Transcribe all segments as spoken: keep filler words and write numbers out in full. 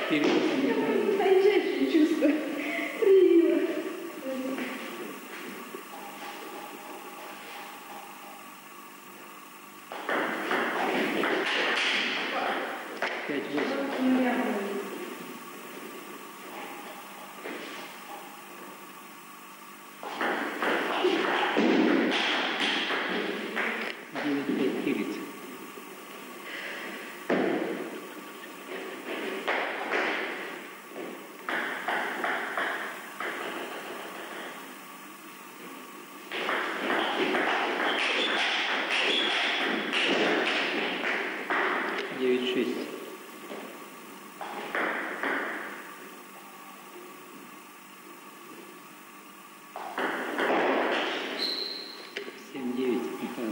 Тончайшие чувства. Привет. Пять, восемь. Девять, пять, кириц. Девять, шесть. Семь, девять, Михаил.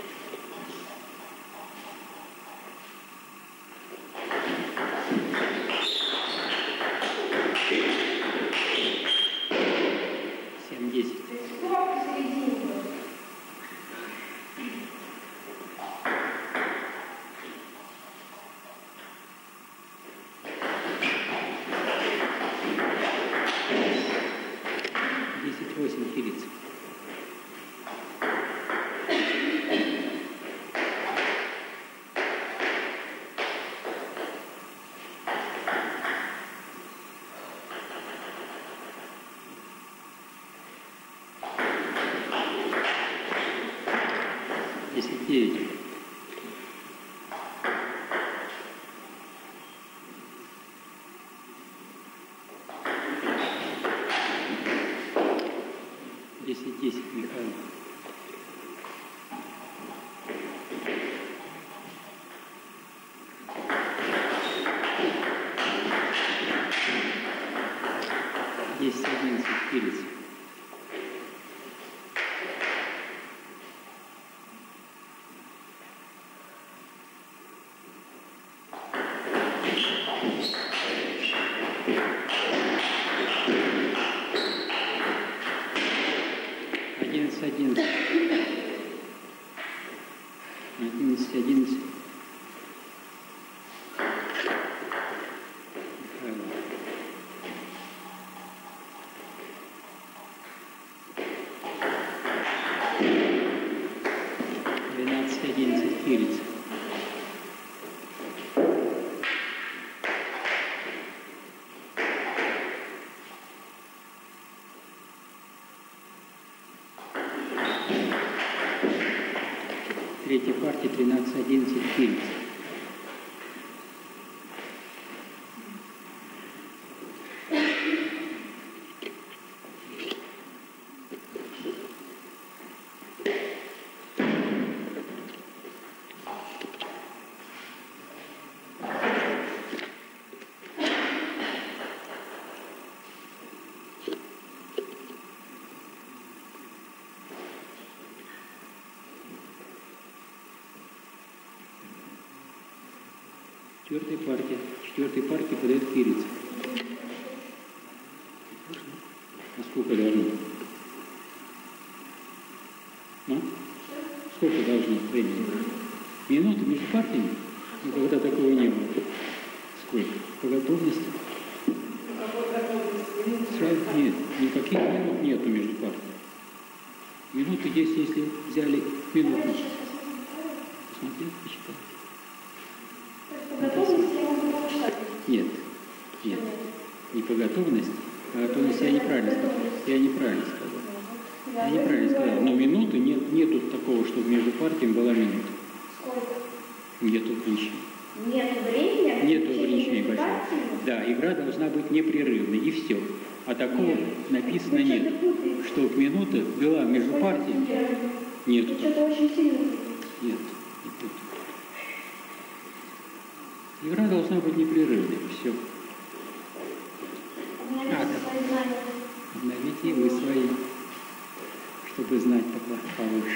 Семь, десять. Десять, восемь, кириц. Десять, девять. Десять, десять, Михаил. Десять, одиннадцать, кириц. Одиннадцать, одиннадцать. Одиннадцать, одиннадцать. Михаил. Двенадцать, одиннадцать, кириц. Третья партия, тринадцать, одиннадцать, кириц. Четвертая партия. Четвертая партия подает кириц. А сколько должно? А? Сколько должно времени? Минуты между партиями? Никогда такого не было. Сколько? По готовности? Сразу нет. Никаких минут нету между партиями. Минуты есть, если взяли минуту. Посмотри, посчитай. Нет, нет, не по готовности, а готовность я неправильно сказал. Я неправильно сказал. Я неправильно сказал. Но минуты нет, нету такого, чтобы между партиями была минута. Сколько? Нету ограничений. Нету времени? Нету ограничений большого. Да, игра должна быть непрерывной, и все. А такого написано нет. Что минута была между партиями, нету. Что-то очень сильно. Нет, нет. Игра должна быть непрерывной, все. А, обновите и вы свои, чтобы знать получше.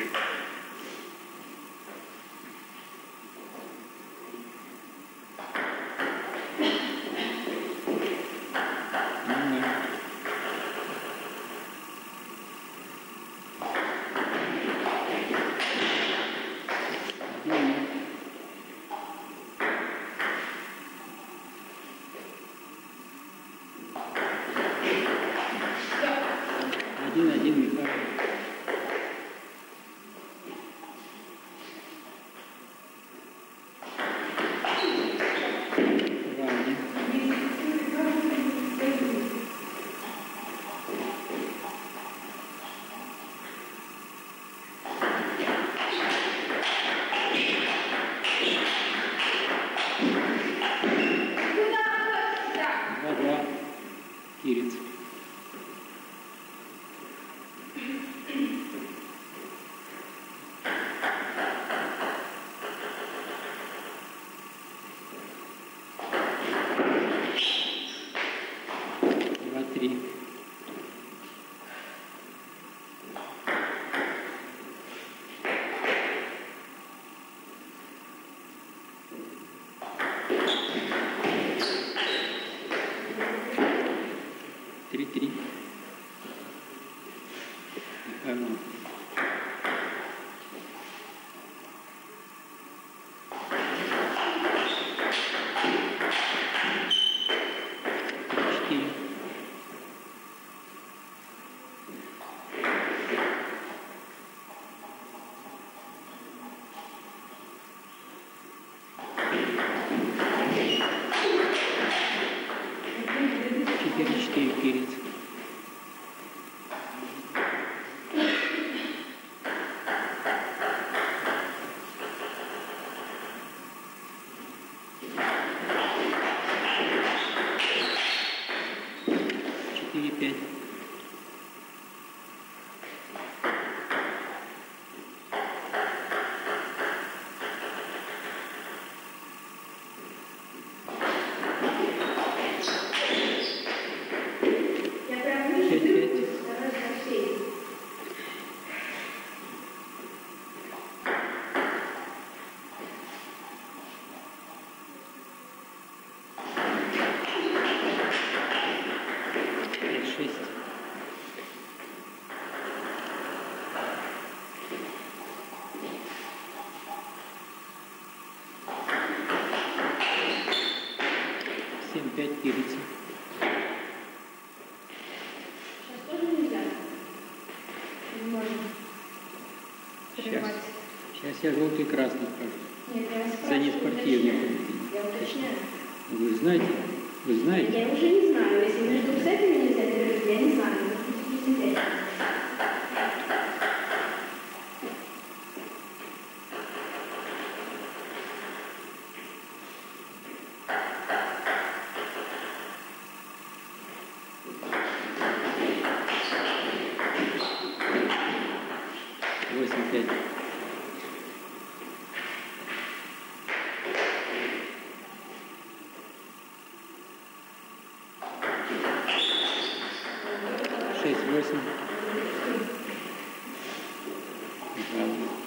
перец. Два, три. Три-три. Михайло. Три-четыре. Четыре-четыре перец. Четыре, пять. Я прям вижу, Пять, пять. стараюсь как все. Пять, шесть. Семь, пять перец. Сейчас тоже нельзя. Не можно. Сейчас. Срывать. Сейчас я желтый и красный скажу. Нет, я вас За спрашиваю, неспортивный уточняю. поведение. Я уточняю. Вы знаете? Вы знаете? Я уже не знаю. Если между цепями нельзя держать, я не знаю. Может, не знаю. Восемь, пять. Шесть, восемь. Михайло.